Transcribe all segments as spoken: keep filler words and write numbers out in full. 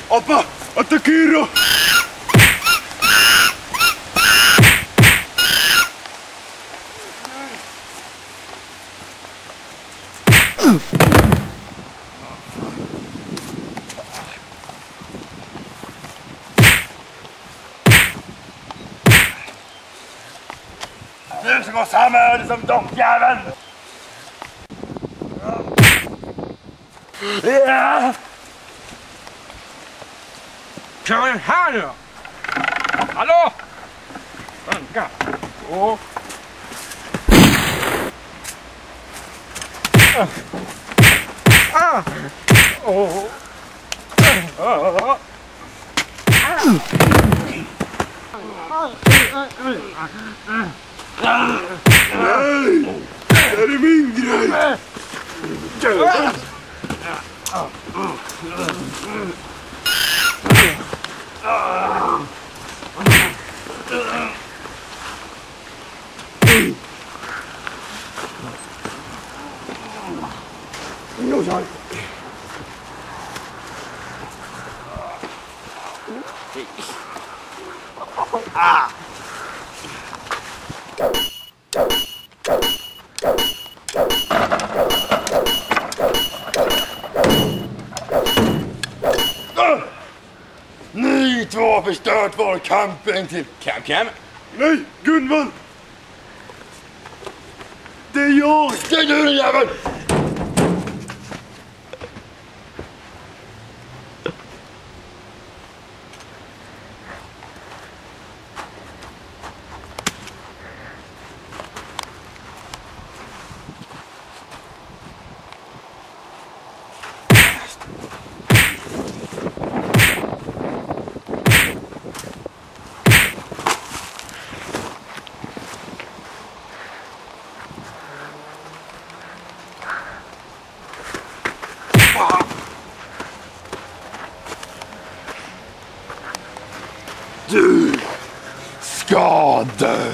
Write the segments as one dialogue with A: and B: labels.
A: Opa! Attacchiro!
B: Du ska gå samma öde som dockjäveln! Ja!
C: Kom igen här nu! Hallå! Vänta! Åh! Ah! Åh! Ah!
A: Nej! Det är min grej! Nu så. Ah! Ni två har förstört vår camping till
B: Cam Cam?
A: Nej, Gunvald! Det är jag!
B: Det är du, din jävel! Du ska dö!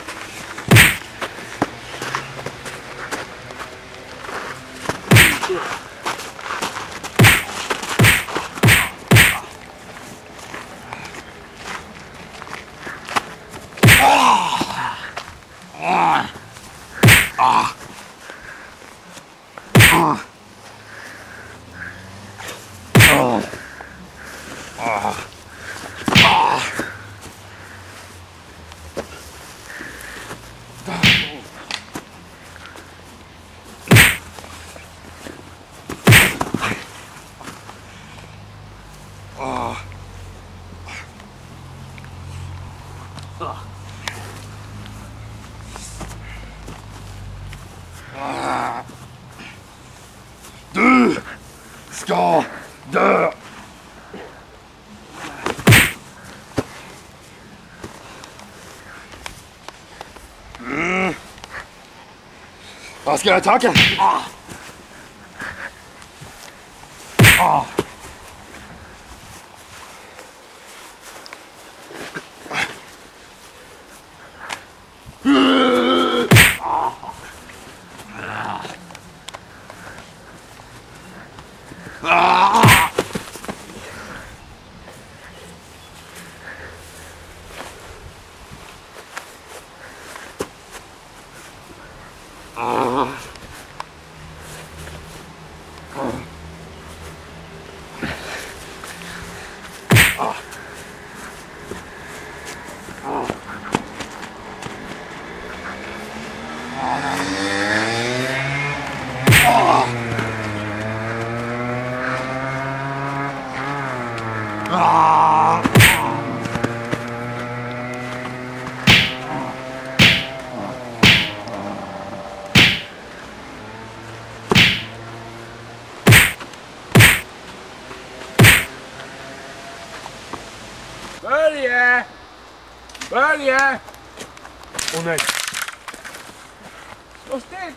B: Du ska dö! Mm. Vad ska jag tacka? Ah. Ah.
C: Börje! Börje! Åh nej! Stå still!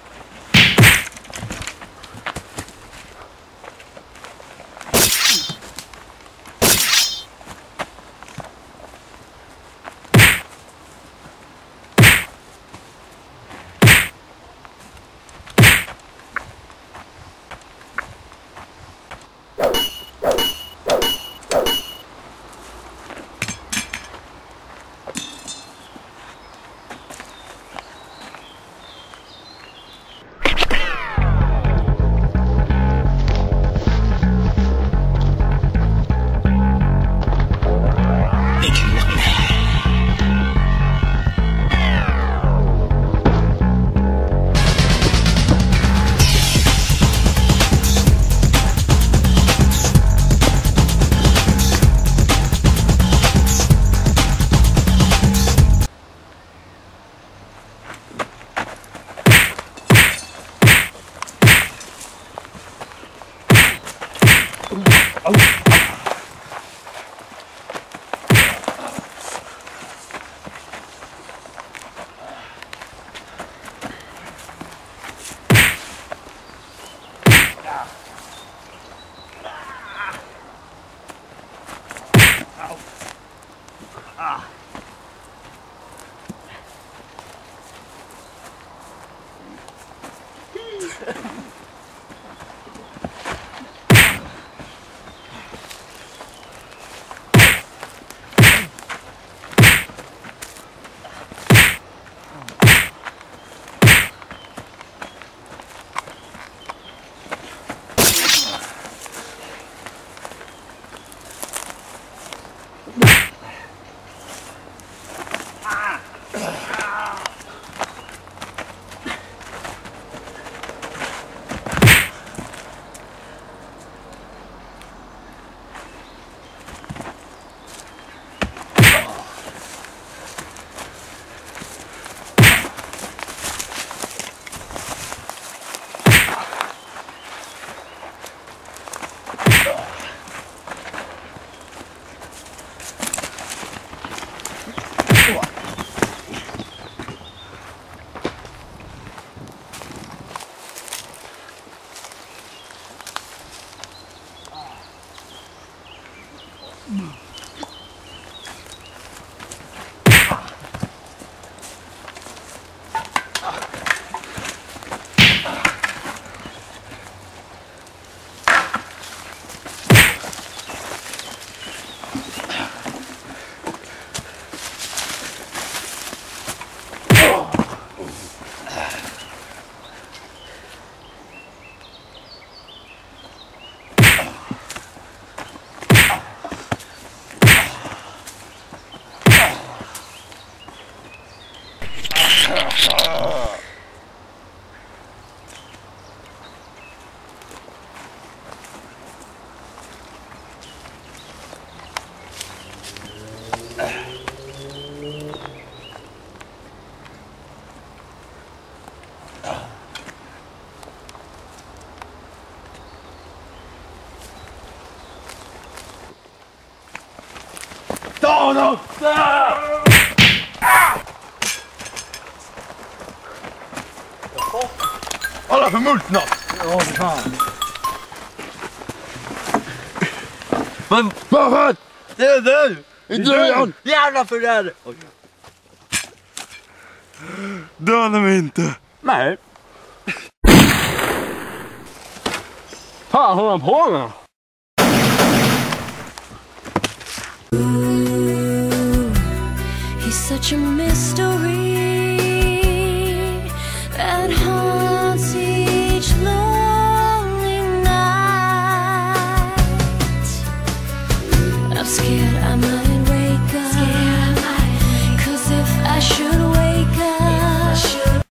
A: Ta honom! Alla förmultna!
B: Ja, för fan.
A: Men vad fan?
B: Det är du!
A: Inte du, Jan!
B: Jävla förrädare!
A: Döda mig inte!
C: Nej. Fan håller han på med?
D: He's such a mystery that haunts each lonely night. I'm scared